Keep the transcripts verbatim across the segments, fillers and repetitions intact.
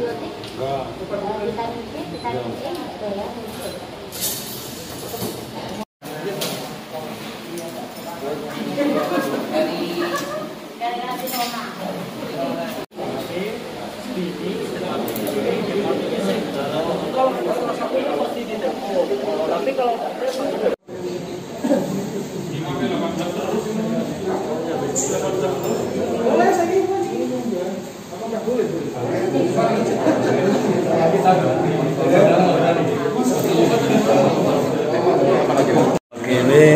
antibiotik? Enggak. Vitamin C, vitamin E gitu ya. Dari nasi Roma. Tapi kalau boleh saya apakah boleh? Ini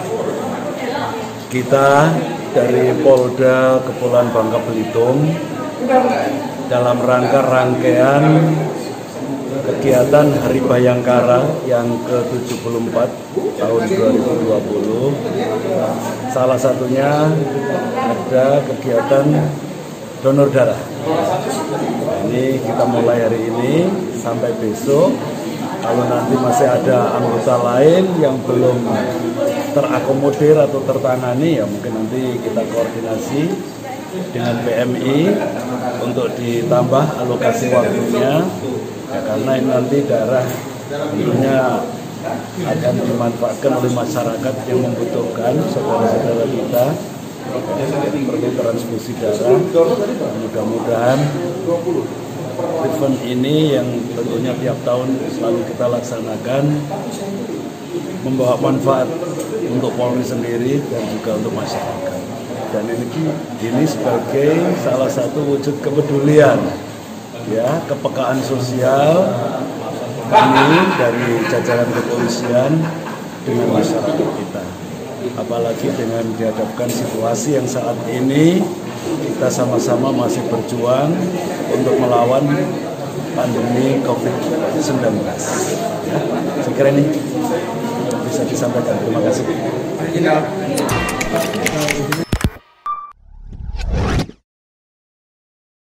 kita dari Polda Kepulauan Bangka Belitung dalam rangka rangkaian kegiatan Hari Bayangkara yang ke tujuh puluh empat tahun dua ribu dua puluh. Salah satunya ada kegiatan donor darah. Ini kita mulai hari ini sampai besok. Kalau nanti masih ada anggota lain yang belum terakomodir atau tertangani, ya mungkin nanti kita koordinasi dengan P M I untuk ditambah alokasi waktunya, ya, karena ini nanti darah tentunya akan dimanfaatkan oleh masyarakat yang membutuhkan, saudara-saudara kita yang perlu transfusi darah. Mudah-mudahan event ini yang tentunya tiap tahun selalu kita laksanakan membawa manfaat untuk Polri sendiri dan juga untuk masyarakat. Dan ini, ini sebagai salah satu wujud kepedulian, ya, kepekaan sosial kami dari jajaran kepolisian dengan masyarakat kita. Apalagi dengan dihadapkan situasi yang saat ini kita sama-sama masih berjuang untuk melawan pandemi covid sembilan belas. Ya, saya kira ini bisa disampaikan. Terima kasih.